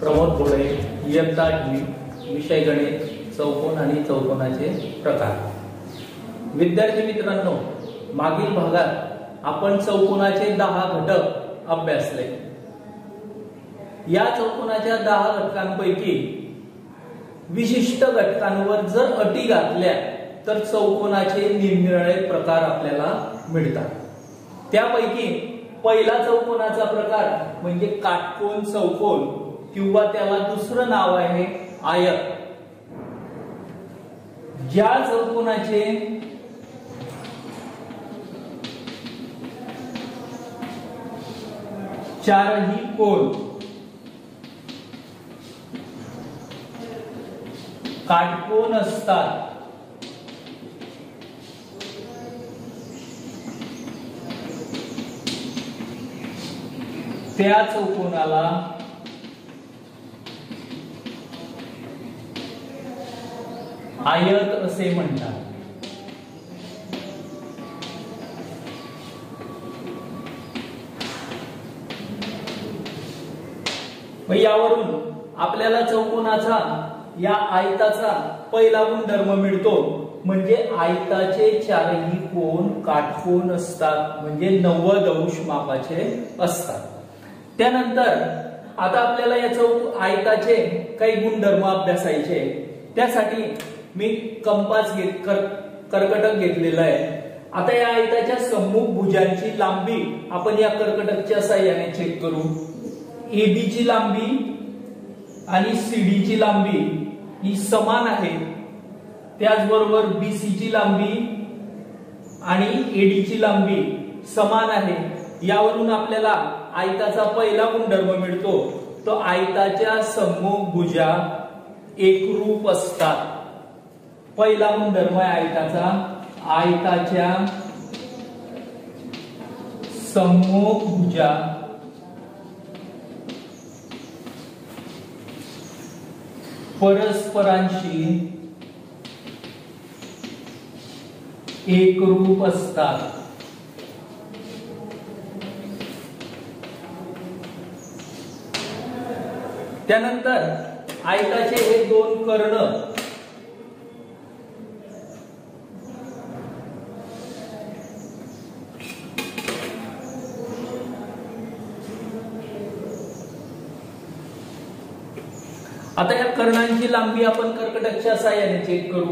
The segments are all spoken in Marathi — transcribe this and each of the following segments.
प्रमोद घोडे, इयत्ता 8वी, विषय गणित, चौकोन आणि चौकोनाचे प्रकार। विद्यार्थी मित्रांनो, मागील भागात आपण चौकोनाचे 10 घटक अभ्यासले। या चौकोनाच्या 10 घटकांपैकी विशिष्ट घटकांवर जर अटी घातल्या तर चौकोनाचे निरनिराळे प्रकार आपल्याला मिळतात। त्यापैकी पहिला चौकोनाचा प्रकार म्हणजे काटकोन चौकोन किंवा त्याला दुसरं नाव आहे आयत। ज्या चौकोनाचे चारही कोन काटकोन असतात त्या चौकोनाला आयत असे म्हणतात। यावरून आपल्याला चौकोनाचा या आयताचा पहिला गुणधर्म मिळतो, म्हणजे आयताचे चारही कोन काटकोन असतात, म्हणजे 90 अंश मापाचे असतात। त्यानंतर आता आपल्याला या आयताचे काही गुणधर्म अभ्यासायचे। त्यासाठी मी कंपास कर्कटक घेतलेला आहे। आता या आयताच्या सम्मुख भुजांची लांबी आपण या कर्कटकच्या साहाय्याने चेक करू। AB ची लांबी आणि CD ची लांबी ही समान आहे। त्याचबरोबर BC ची लांबी आणि AD ची लांबी समान आहे। यावरून आपल्याला आयताचा पहिला गुणधर्म मिळतो, तो आयताच्या सम्मुख भुजा एकरूप असतात। पहिला गुणधर्म आहे आयताचा, आयताच्या सम्मुख भुजा परस्परांशी एकरूप असतात। त्यानंतर आयताचे हे दोन कर्ण आता या कर्णांची लांबी आपण कर्कटकच्या साहाय्याने चेक करू।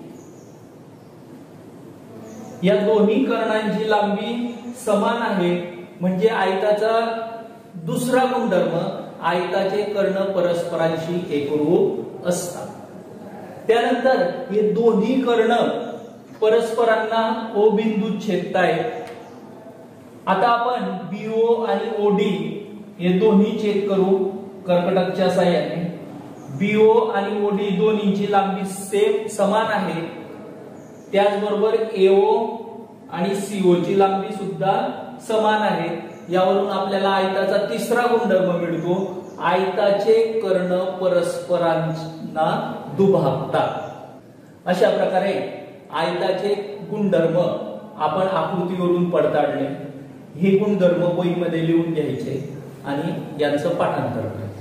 या दोन्ही कर्णांची लांबी समान आहे, म्हणजे आयताचा दुसरा गुणधर्म आयताचे कर्ण परस्परांशी एकरूप असतात। त्यानंतर हे दोन्ही कर्ण परस्परांना O बिंदूत छेदतायत। आता आपण BO आणि OD हे दोन्ही चेक करू कर्कटकच्या साहाय्याने। BO आणि OD दोन्हीची लांबी समान आहे। त्याचबरोबर AO आणि CO ची लांबी सुद्धा समान आहे। यावरून आपल्याला आयताचा तिसरा गुणधर्म मिळतो, आयताचे कर्ण परस्परांना दुभागतात। अशा प्रकारे आयताचे गुणधर्म आपण आकृतीवरून पडताळले। हे गुणधर्म वहीमध्ये लिहून घ्यायचे आणि यांचं पाठांतर करायचे।